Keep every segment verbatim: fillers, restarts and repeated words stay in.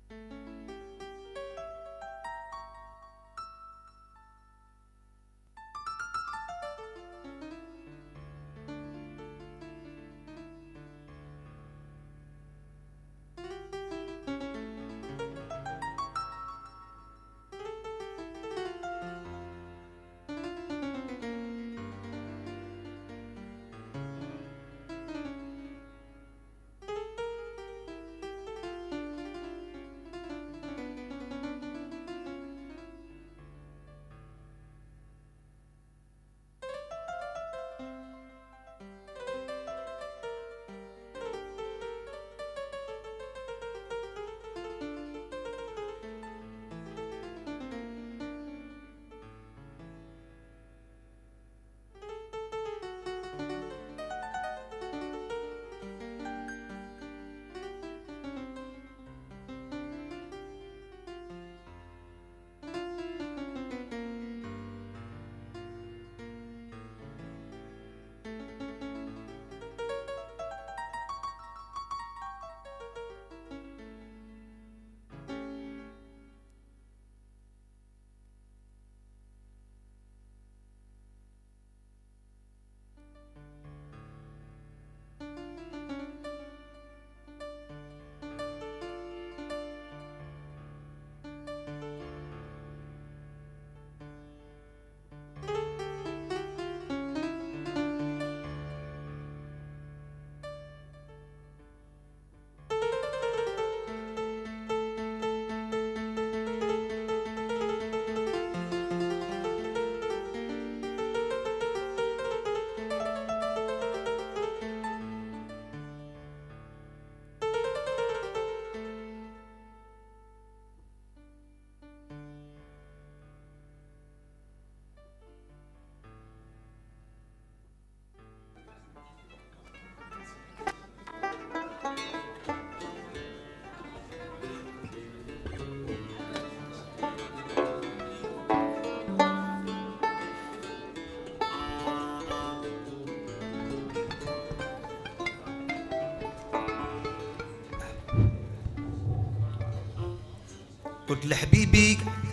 قلت لحبيبي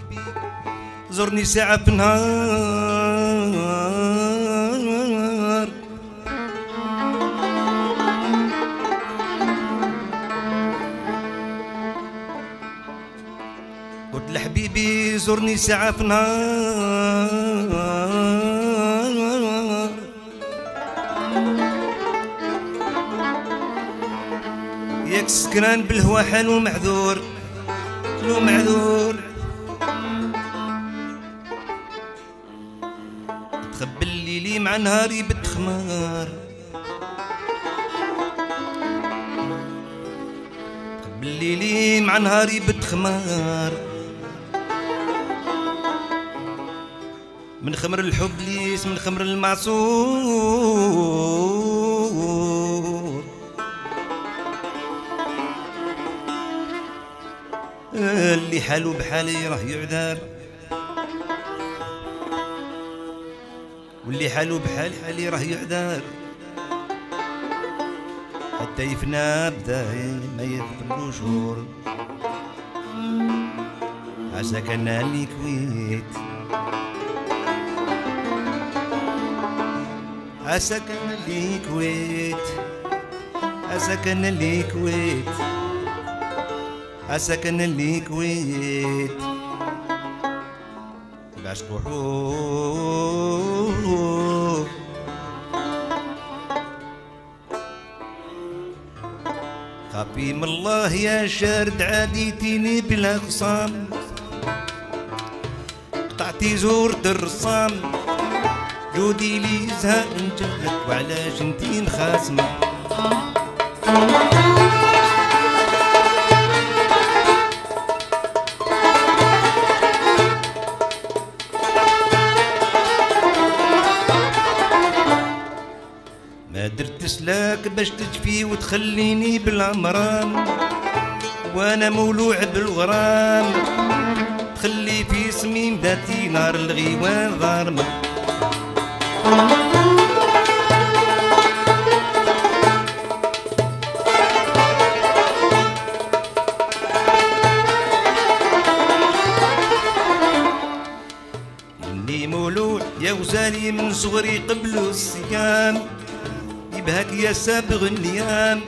زرني ساعة في النهار، قلت لحبيبي زرني ساعة في النهار، ياك سكران بالهوا حالو معذور حالو معذور، تخبل ليلي مع نهاري بالتخمار، تخبل ليلي مع نهاري بالتخمار، من خمر الحب ليس من خمر المعصور، اللي حالو بحالي راه يعذر، واللي حالو بحال حالي راه يعذر، حتى يفنى بداي ما يقبلو شهور، عسى كان اللي كويت، عسى كان اللي كويت، عسى كان اللي كويت، عسى كان اللي كويت، بعشق وحور، خافي من الله يا شارد عاديتيني بلا خصام، قطعتي زورة الرصام، جودي لي زهق نجلك وعلاش انتي مخاصمة، ما درت سلاك باش تجفي وتخليني بالعمران، وانا مولوع بالغرام، تخلي في سميم ذاتي نار الغيوان ظارمة، غزالي من صغري قبل الصيام يبهاك يا سابغ النيام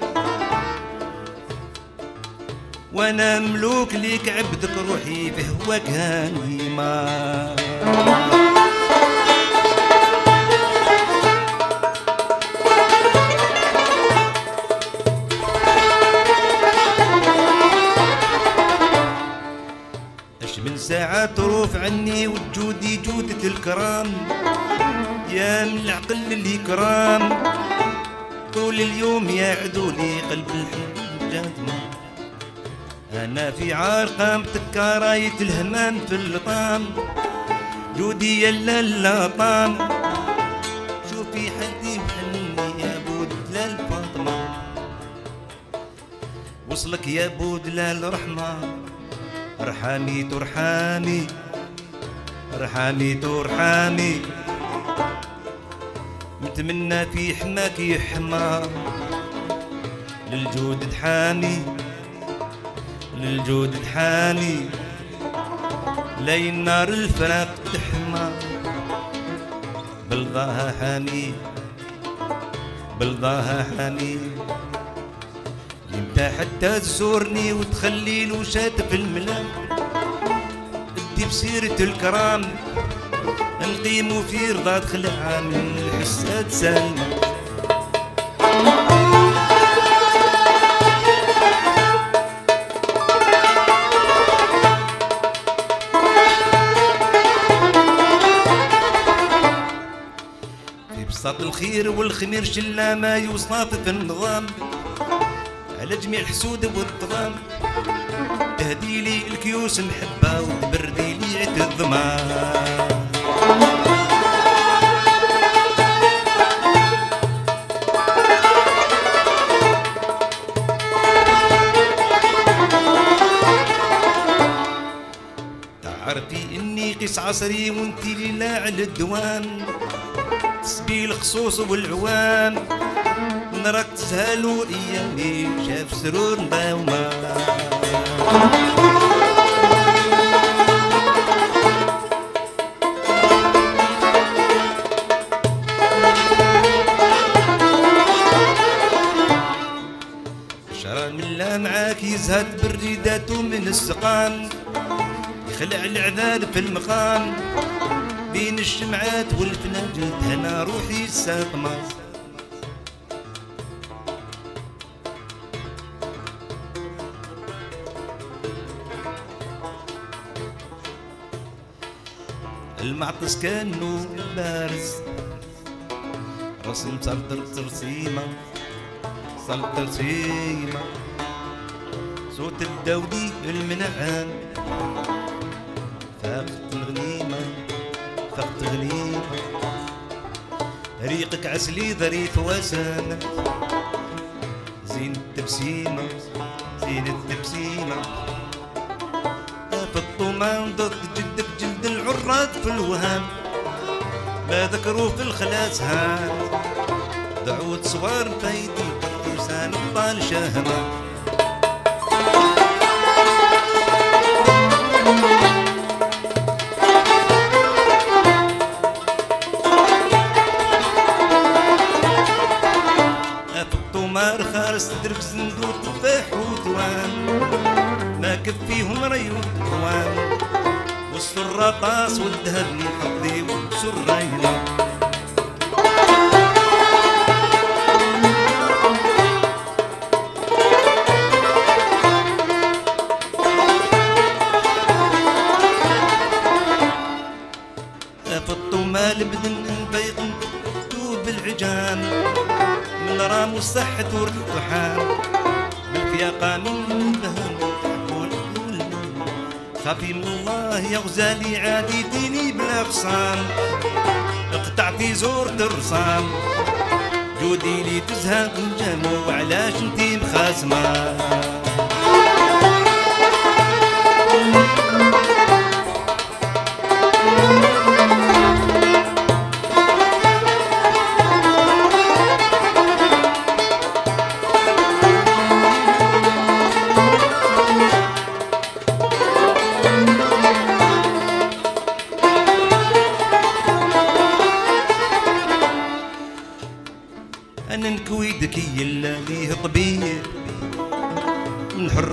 وانا ملوك ليك عبدك روحي بهواك هانيما اش من ساعة تروف عني وتجودي جودة الكرام يا من العقل الإكرام طول اليوم يا عدولي قلب الحب جاثمة أنا في عار قامتك راية الهمام في اللطام جودي يلا اللطام شوفي حدي وحني يا ابو دلال فاطمة وصلك يا ابو دلال رحمة ارحمي ترحمي ارحمي ترحمي نتمنى في حماك يحمى للجود تحامي للجود تحامي لي النار الفراق تحمى بلضاها حامي بلضاها حامي يمتى حتى تزورني وتخلي له شات في الملا ادي بسيرة الكرام نقيمو في رضا خلعة من الحساد سالمة في بساط الخير والخمير شلا ما يوصف في النظام على جميع الحسود والظلام تهدي لي الكيوس محبة وتبردي لي عد الظما تعرفي اني قيس عصري وانتي ليلة على الدوام تسبي الخصوص والعوام نراك تزهلو ايامي شاف سرور مداومة شرى من لا معاك يزهد بالريدات من السقام يخلع العذاب في المقام بين الشمعات والفناجل هنا روحي ساقمة المعطس كانو بارز رسم سلطر ترسيمة سلطر ترسيمة صوت الدودي المنعم فاقت الغنيمة فاقت غنيمة ريقك عسلي ظريف وسامة زين التبسيمة زين التبسيمة في الطمان ضد جدك جلد العراض في الوهام ما ذكروا في الخلاص هان دعوة صغار فايدي فرسان الطال شهمة في الطمار خارس تدرك زندور تفاح وتوان ما كفيهم ريوت اخوان والسرة طاس والذهب محضي والسرينة في الطمال بدن بيض دوب العجان من رام والصحة ورد الطحان بالفياقة من بهم خافي من الله يا غزالي عادي ديني بلا خصام اقطع في زور الرصام جودي لي تزهق الجمو علاش انتي مخاسمة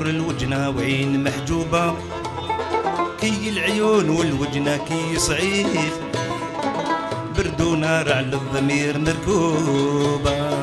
الوجنة وعين محجوبة، كي العيون والوجنة كي صعيد، برد ونار على الضمير مركوبة.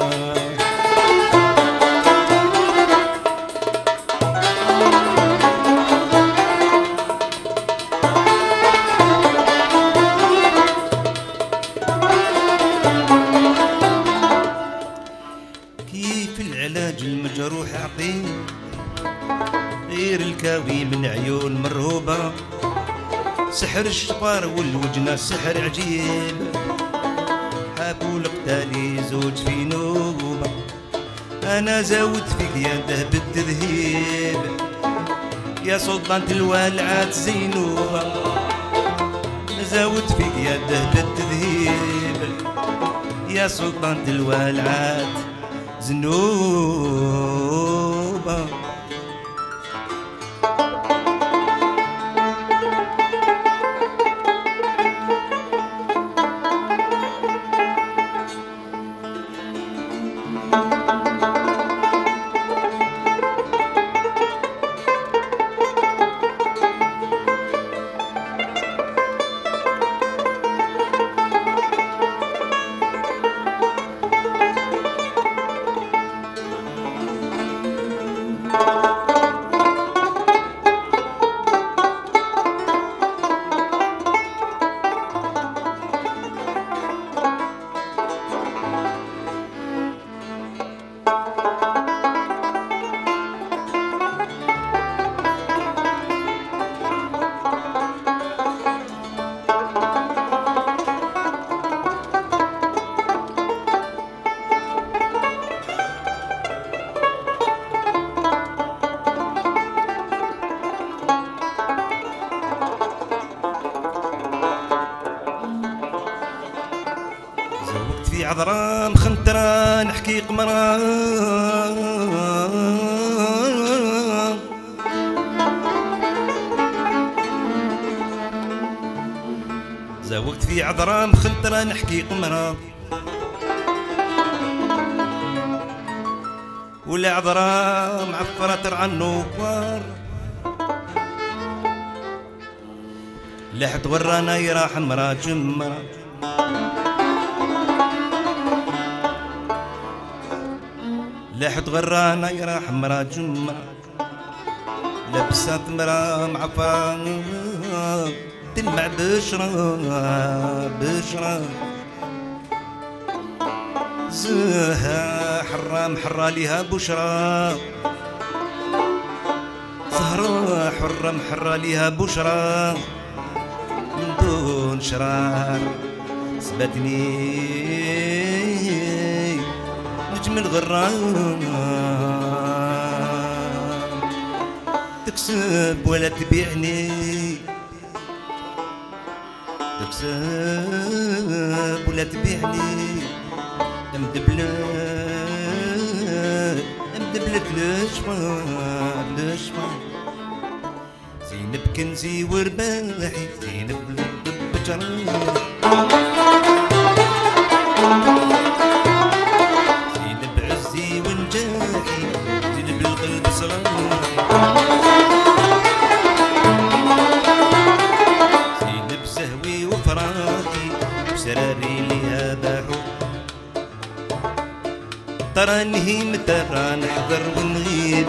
كيف العلاج المجروح عقيم، غير الكاوي من عيون مرهوبة، سحر الشطار والوجنة سحر عجيب، حابوا القتالي زوج في نوبة، أنا زاود فيك يده بالتذهيب، يا سلطانة الوالعات زينوبة، زاود فيك يده بالتذهيب، يا سلطانة الوالعات زنوبة. في عذرا مخنترة نحكي قمرة، زوقت في عذرا مخنترة نحكي قمرة، ولا عذرا معفرة ترعى النوار، لحد ورانا يرا حمرا جمرة، لحد غرانا يرا حمرا جمرة، لبسات مرا معفرة تلمع بشرة بشرة، زها حرة محرة ليها بشرة، زهرة حرة محرة ليها بشرة، من دون شرار سبتني نجم الغرام، تكسب ولا تبيعني، تكسب ولا تبيعني، مدبلك مدبلك لشفار لشفار، زينب كنزي ورباحي، زينب لطب بجرح، زينب عزي ونجاحي، زينب القلب صراحي، زينب سهوي وفراحي، بسراري ليها باحو، ترى نهيم ترى نحضر ونغيب،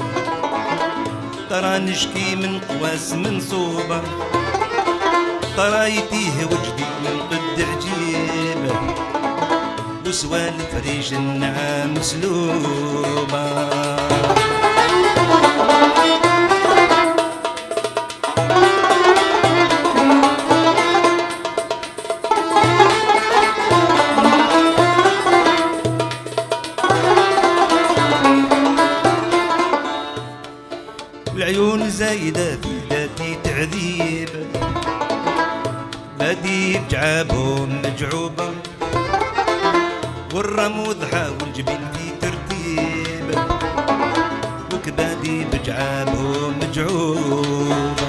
ترى نشكي من قواس من صوبة، ترى يتيه وجدي من قد عجيب، وسوالف ريش النعام مسلوبة. العيون زايدة في ذاتي تعذيب، بادي بجعابهم مجعوبة، والرموض حاول جبين في ترتيب، وكبادي بجعابهم مجعوبة.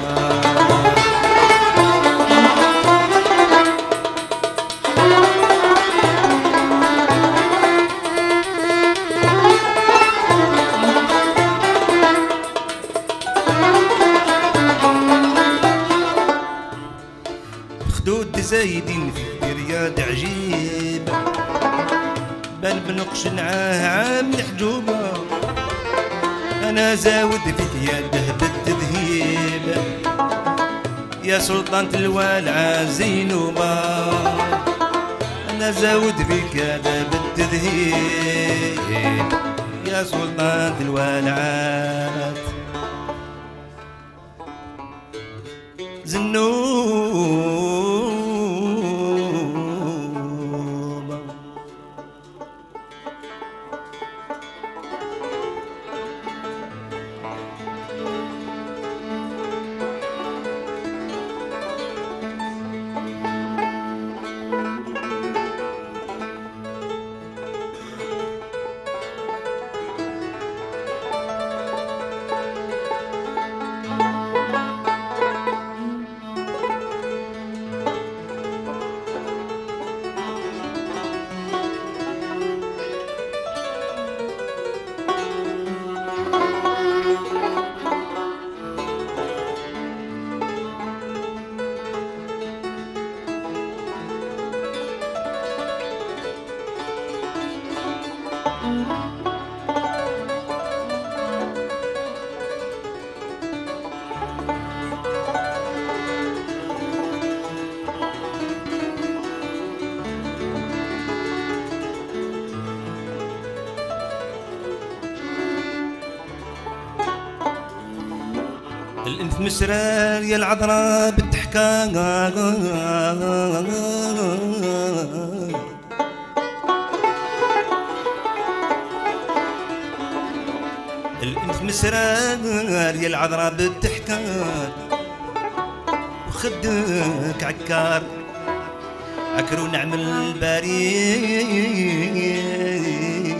زايدين في رياض عجيب بل بنقش معاه عام الحجوبة أنا زاود في يده بالتذهيب يا سلطانة الوالعة زينوبة أنا زاود فيك هذا بالتذهيب يا سلطانة الوالعات زنوبة الانف مسرار يا العذراء بالتحكام الانف مسرار يا العذراء بالتحكام وخدك عكار عكرو نعمل البريد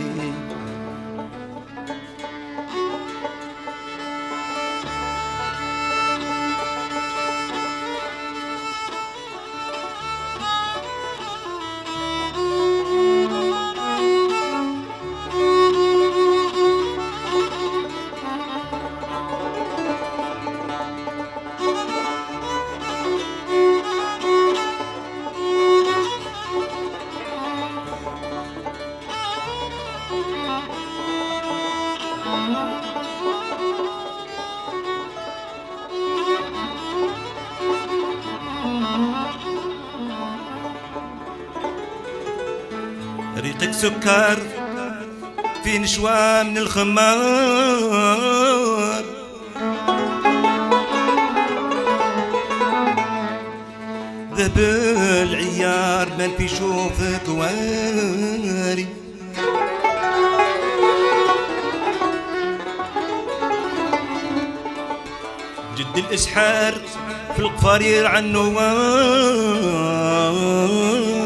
ريقك سكر في نشوى من الخمار ذهب العيار من في شوفك واري جد الإسحار في القفارير عنوان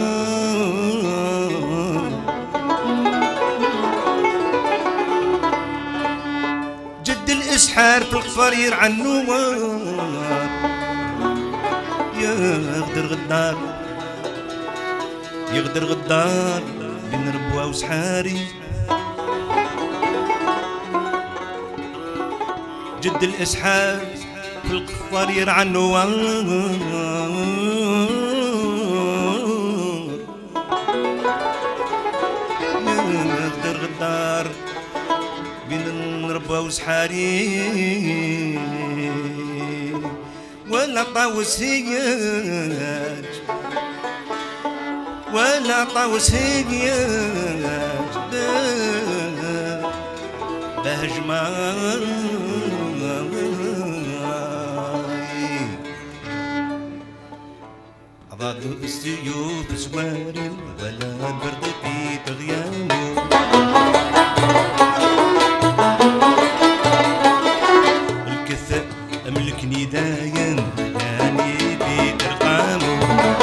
الإسحار في القفارير عنوان يغدر غدار يغدر غدار بين ربوة وسحاري جد الإسحار في القفارير عنوان يغدر غدار بين ربوة وسحاري ولا طاوس هياج ولا طاوس هياج بهجماي عضاد السيوف سواري ولا برد في تغيانه أملكني داين يعني بيت القامو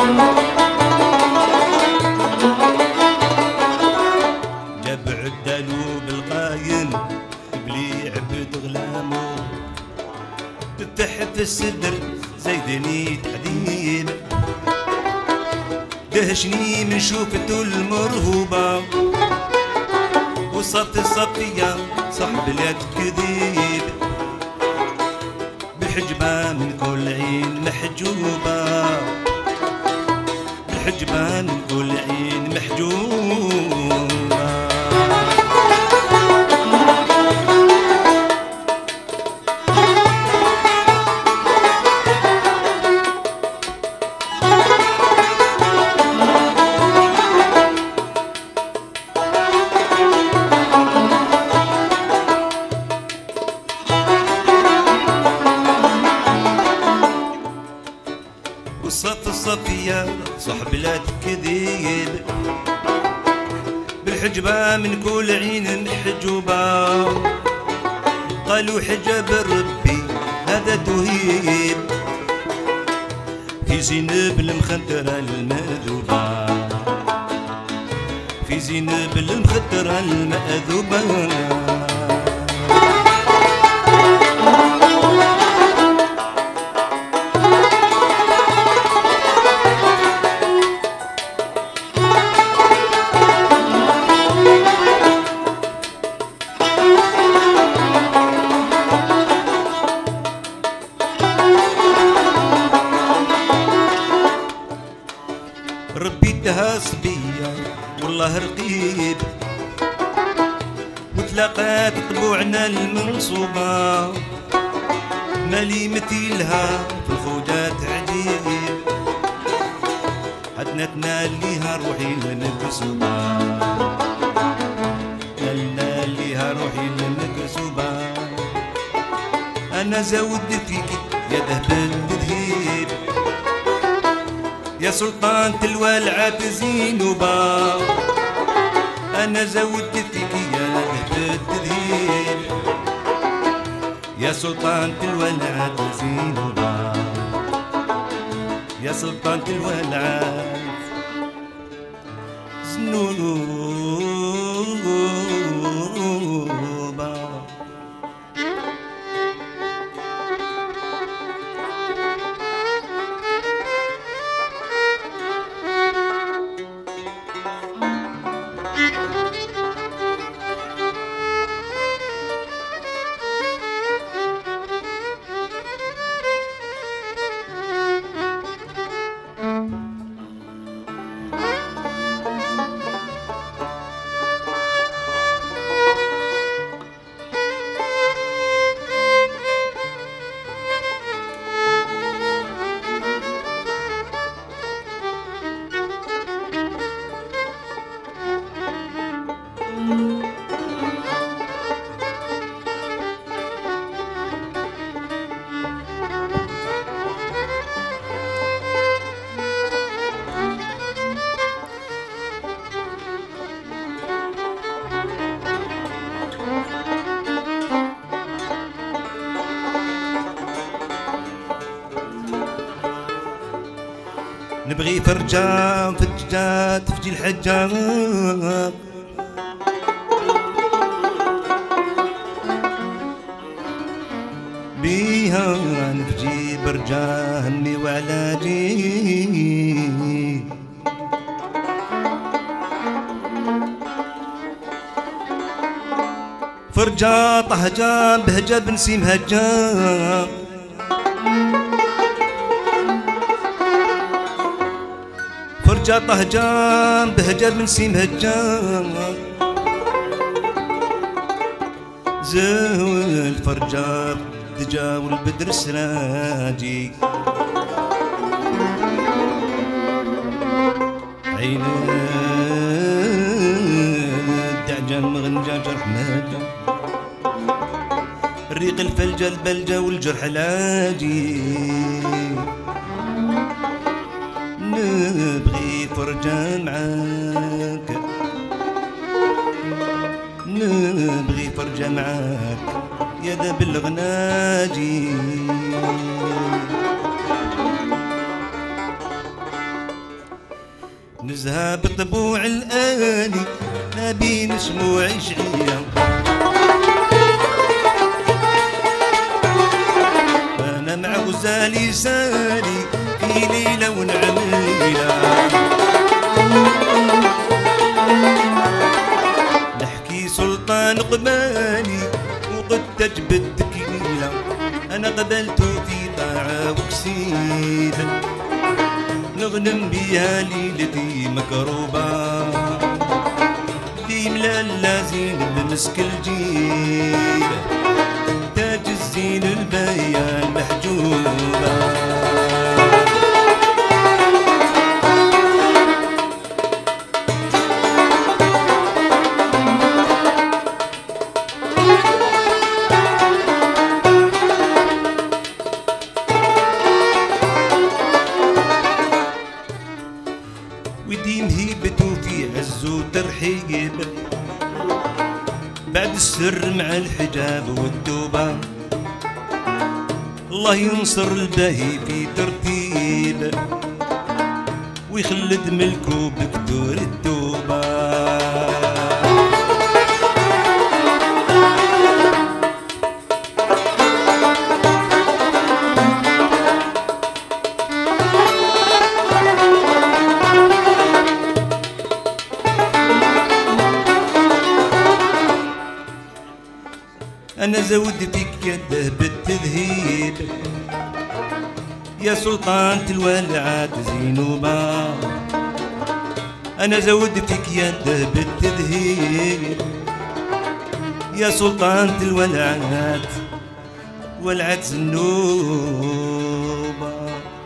جاب عدالو بالقاين بلي عبد غلامو تحت الصدر زيدني تعذيب دهشني من شوفته المرهوبة وصفت الصفية صح بلاد كذيب حجبة من كل عين محجوبة بالحجبة من كل عين محجوبة. وصف الصفية صح بلاد كذيب بالحجبة من كل عين محجوبة. قالوا حجاب ربي هذا تهيب في زينب المخدرة المأذوبة، في زينب المخدرة المأذوبة. ربيتها صبية والله رقيب وتلاقات طبوعنا المنصوبة، مالي مثيلها في الخوجات عجيب حدنا تناليها روحي المكسوبة، تناليها روحي المكسوبة. أنا زود فيكي يا ذهب الذهيب يا سلطان تلوى العاد زينوبة. أنا زودت فيك يا ذهب التذهيب يا سلطان تلوى العاد زينوبة، يا سلطان تلوى العاد زينوبة. نبغي فرجة فتجة تفجي الحجة بيها نفجي برجة همي وعلاجي. فرجة طهجة بهجة بنسيم هجة فرجة طهجان بهجة بنسيم هجان زول فرجة دجا والبدر سراجي عين الدعجان مغنجة جرح مهجة الريق الفلجة البلجة والجرح لاجي. نبغي فرجة معاك نبغي فرجة معاك يا ذاب الغناجي. نزهة بطبوع الآلي نبي نسمو عشعية أنا مع غزالي سالي في ليلة ونعميلة نحكي سلطان قبالي وقد تجبد تكيلة أنا قبلته في طاعة وكسيلة نغنم بيها ليلتي مكروبة ديم لالا زين بمسك الجيل تاج الزين الباية المحجوبة وديم هيبتو في عزو ترحيب بعد السر مع الحجاب والتوبة الله ينصر الباهي في ترتيب ويخلد ملكو بكدور التوبة أنا زود فيك يده بالتذهيب يا سلطان الولعات زينوبة أنا زود فيك يده بالتذهيب يا سلطان الولعات ولعت زنوبة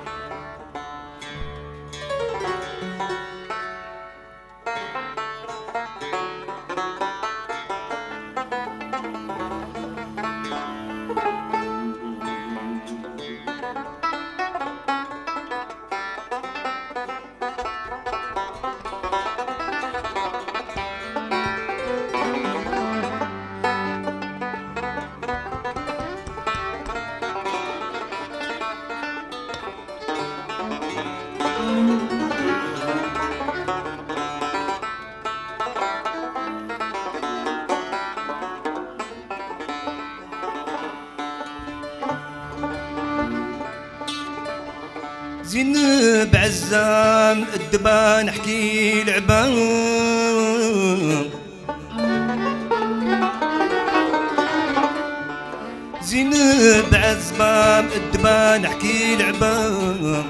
زينب عزام الدبان احكي لعبان زينب عزام الدبان احكي لعبان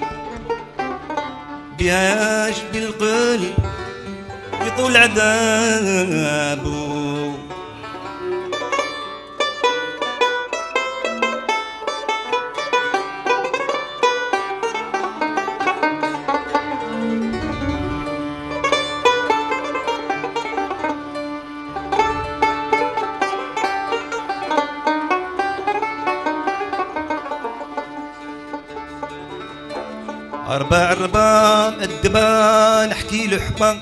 بياش بالقلب يطول عذابه أربع ربام الدبان احكي له حبان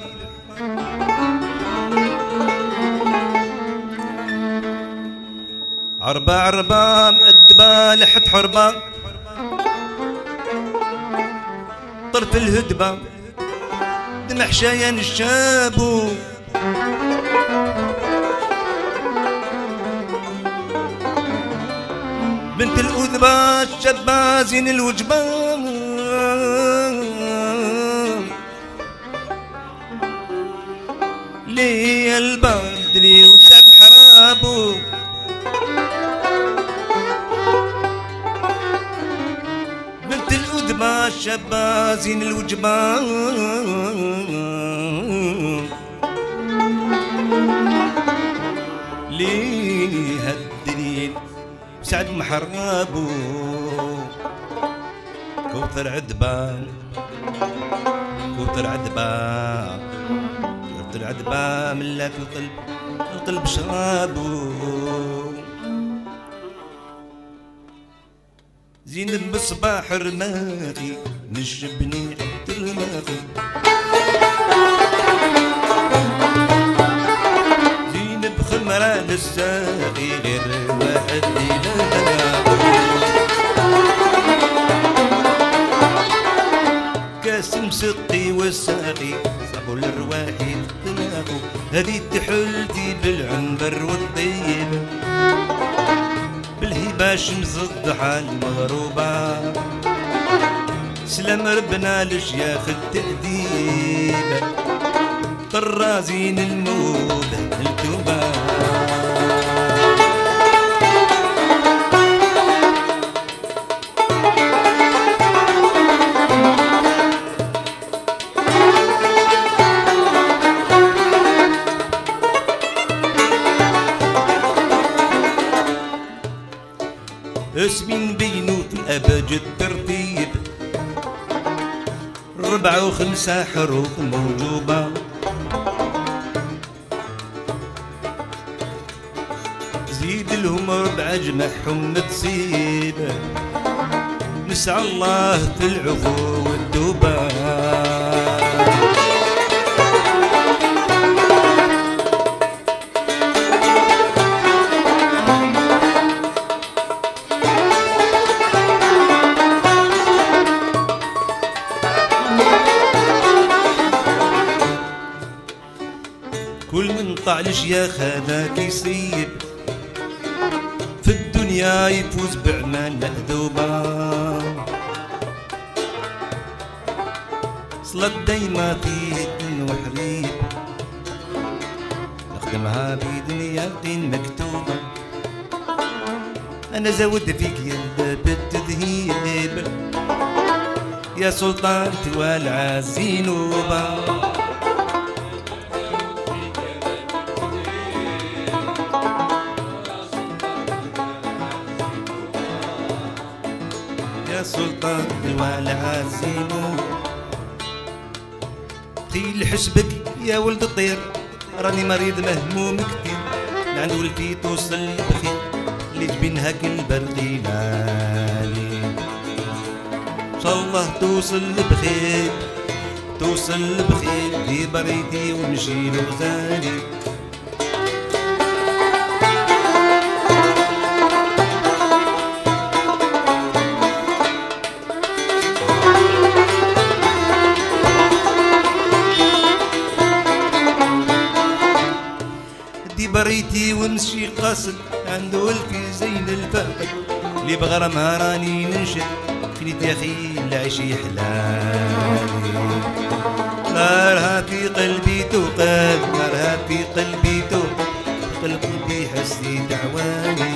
أربع ربام الدبان لحد حربان طرف الهدبة دمع شايان الشابو بنت الأذبة الشابة زين الوجبان لي البدري وسعد حرابو بنت الأذبة الشابة زين الوجبان لي هالدليل وسعد محرابو كوثر عدبان كوثر عدبان كوثر عدبان ملاك القلب القلب شرابو زينب بصباح رماقي نشبني عبد الماقي زينب خمرة للساقي غير واحد كاسم سقي والساقي صابوا للرواحي تناقو هذي تحلتي بالعنبر والطيب بالهباش مزضحة المغروبة سلام ربنا لشياخ التأديب طرازين الموضة التوبة اسمي نبينو في الأبجد ترتيب، ربعة وخمسة حروف موجوبة، زيد لهم ربعة جمعهم تصيب، نسعى الله في العفو والتوبة. كل من طع الشياخ هذاك يصيب، في الدنيا يفوز بأعمال مأذوبة، صلاة دايما في دين وحريب، نخدمها في دنيا دين مكتوبة. أنا زود فيك يا باب التذهيب، يا سلطان توالع الزينوبة. يا سلطان توالع الزينوبة، طيل حسبك يا ولد الطير، راني مريض مهموم كتير، لعند ولدي توصل بخير، اللي جبينها كل برقي نالي. ان شاء الله توصل بخير، توصل بخير في بريدي ونمشي لغزالي. بريتي ومشي قاصد عند ولفي زين الفهد، اللي بغرامها راني ننشد، كنيت يا اخي العيش يحلالي. نارها في قلبي توقد، نارها في قلبي توقد، قلبي حسي دعواني.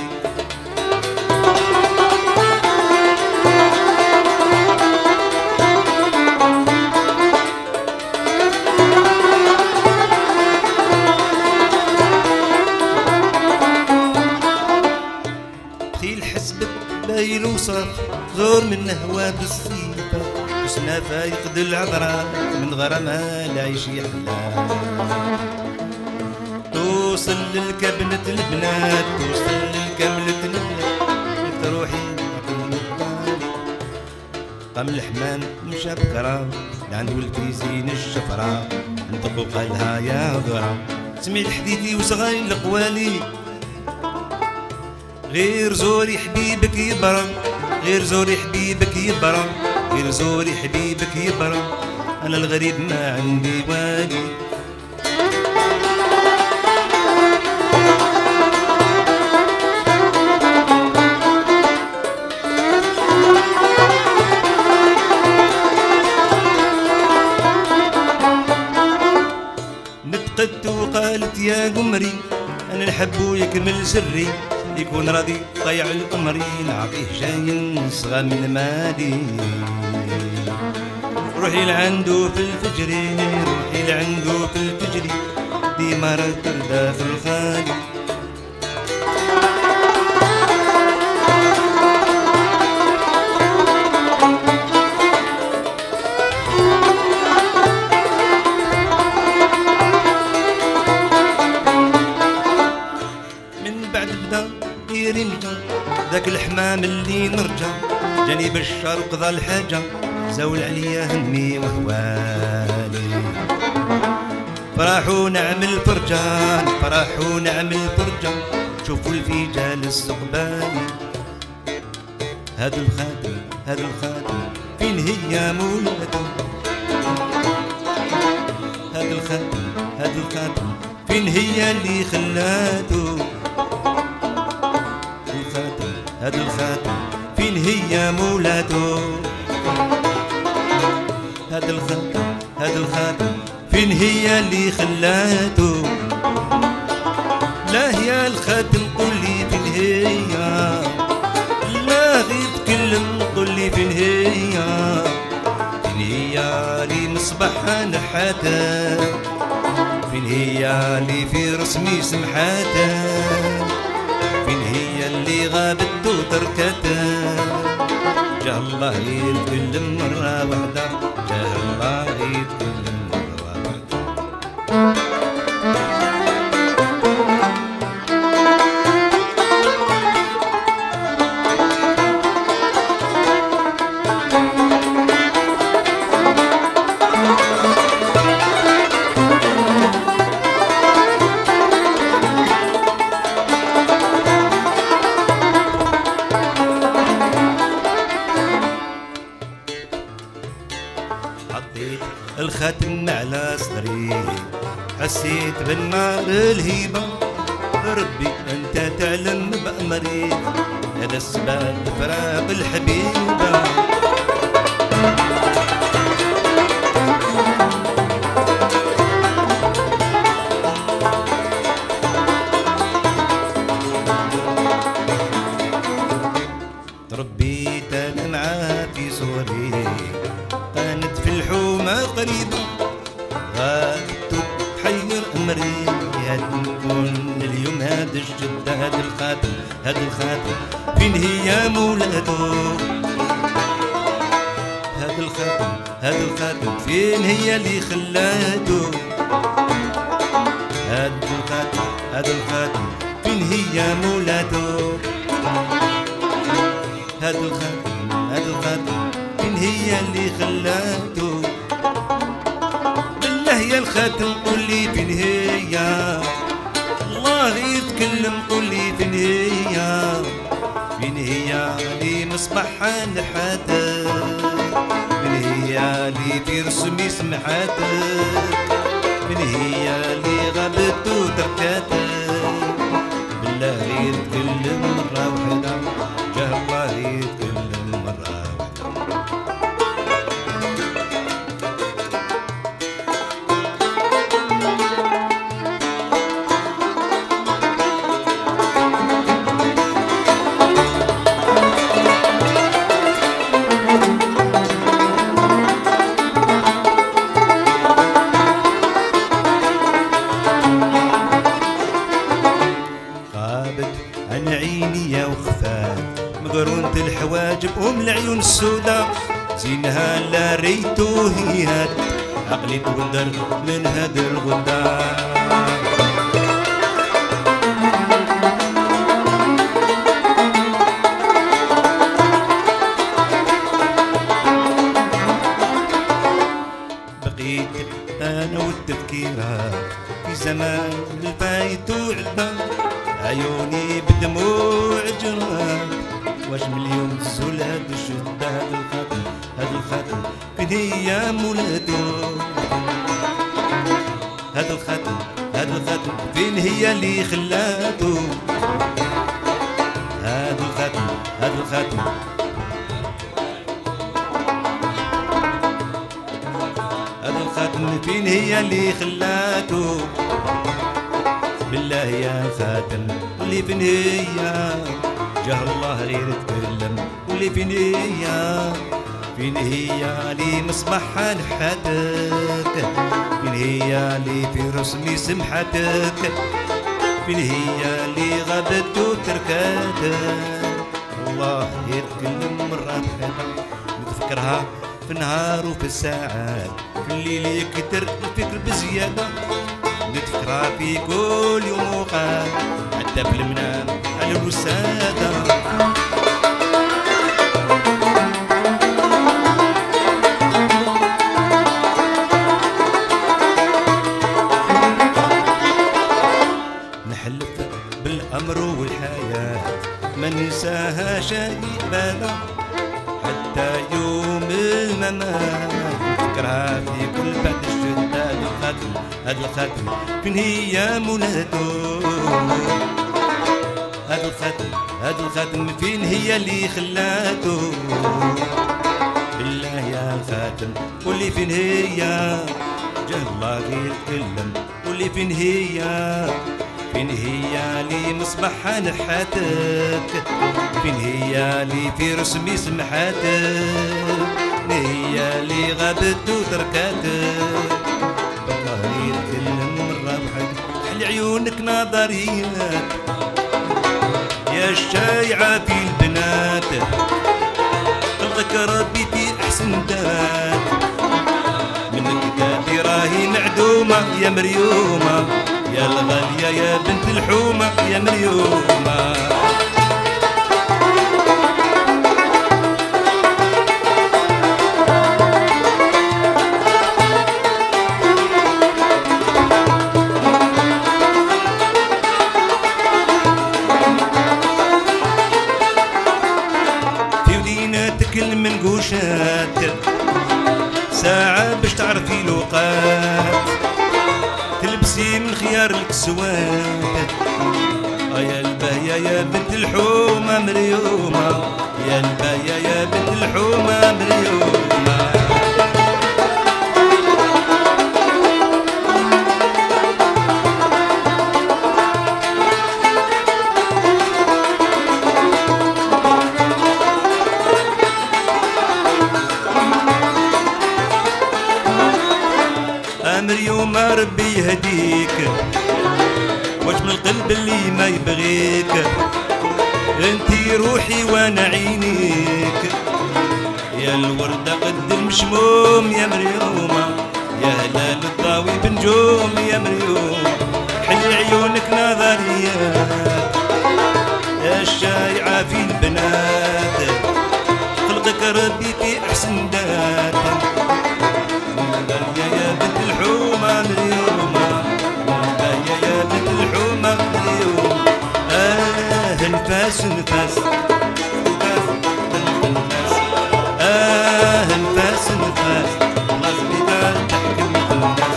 باين وصف زور من هوا بالصيفة، وسنا فايقد العذراء من غرامها العيش يحلى. توصل للكبنة البنات، توصل للكبنة البنات، تروحي عقل الطالي. قام الحمام مشى بكرة لعند ولدي زين الشفرة، نطقو قالها يا ذرة، سمعت حديثي وصغاي القوالي. غير زوري حبيبك يبرم، غير زوري حبيبك يبرم، غير زوري حبيبك يبرم، أنا الغريب ما عندي والي. نتقدت وقالت يا قمري، أنا نحبو يكمل سري، يكون راضي ضيع الأمر، نعطيه جاي نصغى من مالي. روحي لعندو في الفجري، روحي لعندو في الفجري، ديما راه ترضى في الخالي. من بعد بدا يرمجا ذاك الحمام اللي نرجع، جاني بشار وقضى الحاجة، زاول عليا همي وهوالي. فرحوا نعمل فرجان، فرحوا نعمل فرجان، شوفوا الفيجال السقباني. هذا الخاتم هذا الخاتم فين هي مولته، هذا الخاتم هذا الخاتم فين هي اللي خلاته. هذا الخاتم فين هي مولاته، هذا الخاتم هذا الخاتم فين هي اللي خلاته. لا هي الخاتم قولي فين هي، لا غير تكلم قولي فين هي، فين هي اللي مصباحها نحاتها، فين هي اللي في رسمي سمحاتها، فين هي اللي غابت وتركته جاه الله يتكلم مرة واحدة جاه الله يتكلم مرة واحدة حطيت الختم على صدري حسيت بالنار الهيبة ربي انت تعلم بأمري هذا السبب فراق الحبيبة تربيت انا معاه في صوري كانت في الحومة قريبة غابت تحير أمري هاد نكون اليوم هاد الجدة هاد الخاتم هاد الخاتم فين هي مولاتو هاد الخاتم هاد الخاتم فين هي اللي خلاتو هاد الخاتم هاد الخاتم فين هي مولاتو هاد الخاتم هاد الخاتم فين هي اللي خلاتو بالله يا الخاتم قولي فين هي الله يتكلم قولي فين هي فين هي اللي مصباحها نحاتك فين هي اللي في رسمي سمحاتك فين هي اللي غابت وتركاتك بالله يتكلم مرة واحدة جاه الله يتكلم مرة واحدة عن عيني يا وخفات مقرونة الحواجب ام العيون السودا زينها لا ريتو هيهات عقلي تودر من هاد الغدا بقيت انا والتفكيرات في زمان الفايت وعدنا عيوني بدموع جرات واش مليون زول هاد الشدة هاد الخاتم هاد الخاتم فين هي مولاتو هاد الخاتم هاد الخاتم فين هي اللي خلاتو هاد الخاتم هاد الخاتم هاد الخاتم فين هي اللي خلاتو بالله يا خاتم واللي فين هي جاه الله غير يتكلم واللي فين هي فين هي اللي مصباحها نحاتك فين هي اللي في رسمي سمحتك فين هي اللي غابت وتركاتك الله يتكلم مرة بحالها نتفكرها في النهار وفي الساعات في الليل يكتر الفكر بزيادة نتفكرها في كل يوم وقات حتى في المنام على الوسادة نحلف بالأمر والحياة ما ننساها شيء أبدا حتى يوم الممات نفكرها في كل بعد الشدة هاد الخاتم هاد الخاتم فين هي مولاتو هاد الخاتم هاد الخاتم فين هي اللي خلاتو بالله يا الخاتم قولي فين هي جاه الله يتكلم قولي فين هي فين هي اللي مصباحها نحاتك فين هي اللي في رسمي سمحاتك هي اللي غابت وتركاتك بالله يتكلم مرة بحد حل عيونك نظريات يا يا الشايعة في البنات خلقك ربي في أحسن دات منك داتي راهي معدومة يا مريومة يا الغالية يا بنت الحومة يا مريومة المنقوشات ساعة باش تعرفي الوقات تلبسي من خيار الكسوات يا الباية يا بنت الحومة مريومة يا الباية يا بنت الحومة مريومة مريومة ربي يهديك واش من القلب اللي ما يبغيك انتي روحي وانا عينيك يا الوردة قد المشموم يا مريومة يا هلال الضاوي بنجوم يا مريومة حلي عيونك نظريات يا الشايعة في البنات خلقك ربي في احسن دات يا بنت الحومة مريومة يا يا بنت الحومة مريومة آه نفاس نفاس آه نفاس نفاس الله زبيدة تحكم في الناس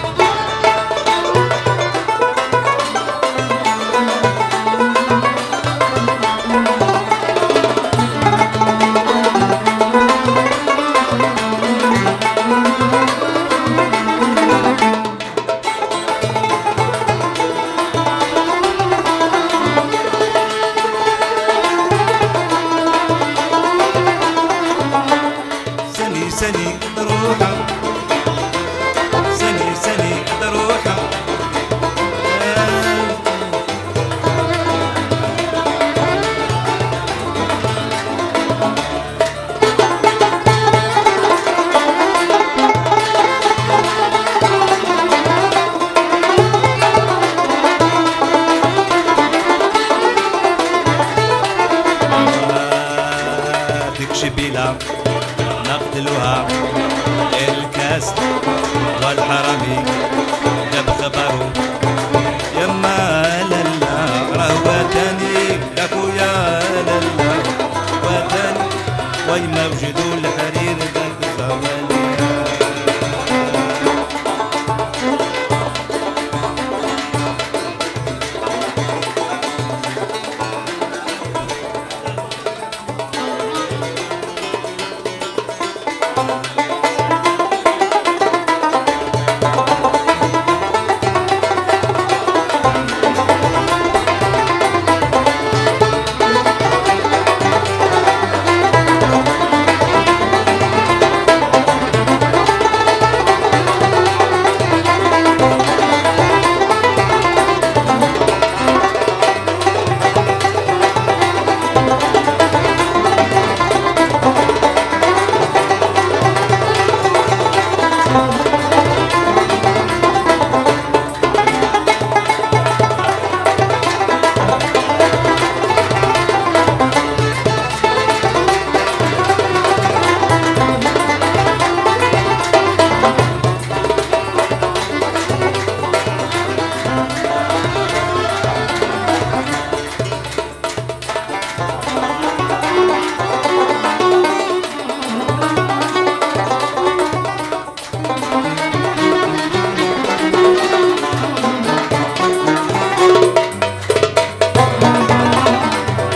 سني روحه سني سني روحه تكشبي لا نقتلوها الكاس والحرامي جاب خبره يما لالا راه وثاني يا خويا لالا وثاني ويما وجدوا الحرير ذاك الزوالي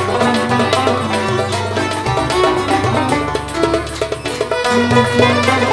Thank you.